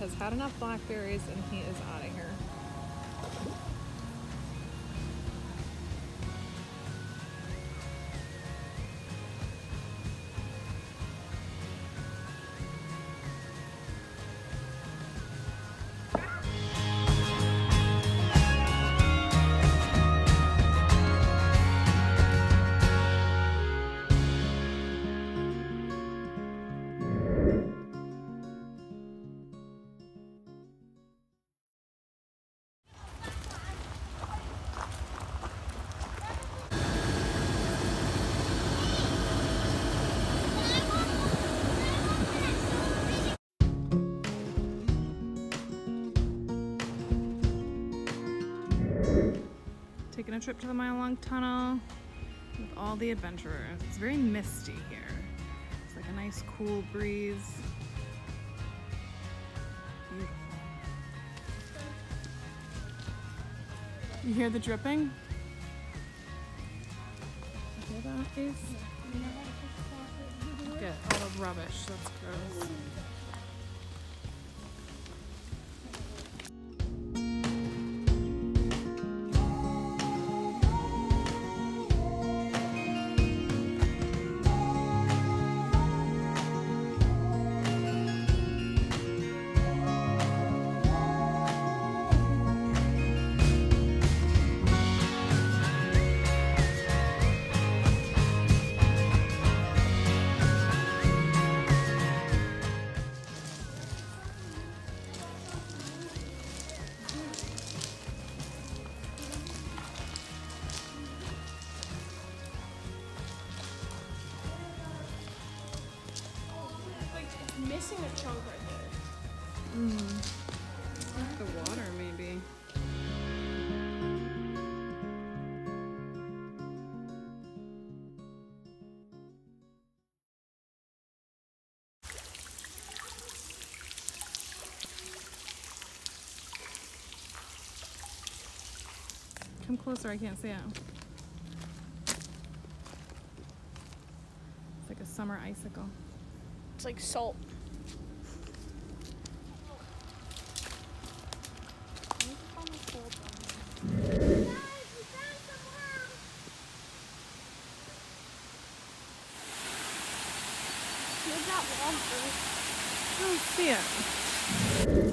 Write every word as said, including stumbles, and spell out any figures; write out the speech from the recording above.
has had enough blackberries and he is out of here. Taking a trip to the mile-long tunnel with all the adventurers. It's very misty here. It's like a nice cool breeze. Beautiful. You hear the dripping? You hear that, Ace? Look at all the rubbish. That's gross. Missing a chunk right there. Mm. The water, maybe. Come closer, I can't see it. It's like a summer icicle. It's like salt. I don't see it.